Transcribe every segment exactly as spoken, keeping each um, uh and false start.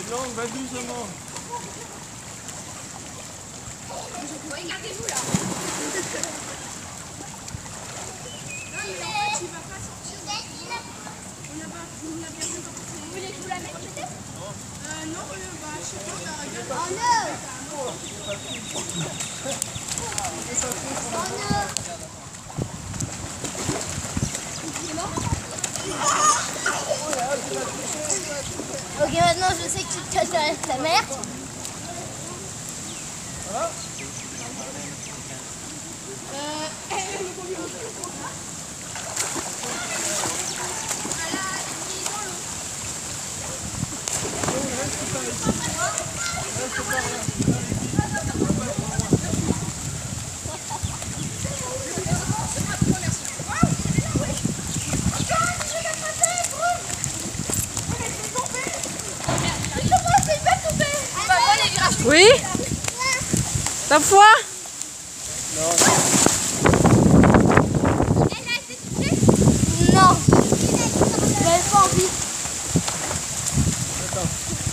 Les langues, va doucement. Regardez-vous là. Non mais en fait il va pas sortir. On a pas, on a bien fait. Vous voulez que je vous la mette peut-être? Euh non, euh, bah je sais pas, bah regarde. Oh non. Ok, maintenant je sais que tu te caches derrière ta mère. Voilà. Euh, Oui? Ta foi? Non. Elle a été touchée? Non. J'avais pas envie. Attends.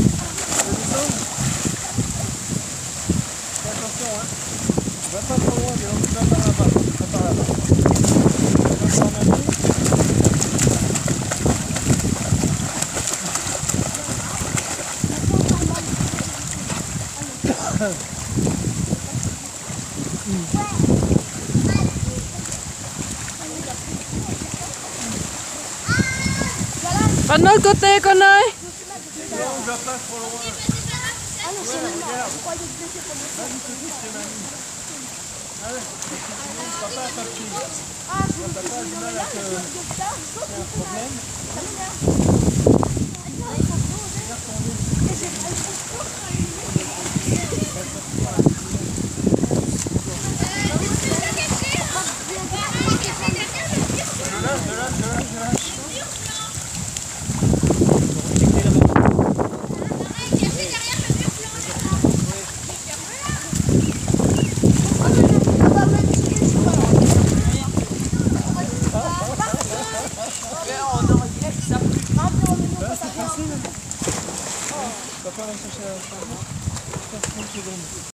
Fais attention, hein. Va pas trop loin, mais on va par là-bas. Va par là-bas. Va par là-bas. Pas de l'autre côté, connerie. Non, on va pas trop loin. Ah non, c'est Ouais, mignon. regarde. Je croyais que c'était pour moi. Vas-y, tout de suite, c'est mamie. Allez, papa, ta fille. Ah, je T'as pas du mal à te... C'est un problème. Ça m'énerve. Regarde ton nez. Je lâche, je lâche, je lâche, je lâche. Papa va chercher la chambre. trente secondes.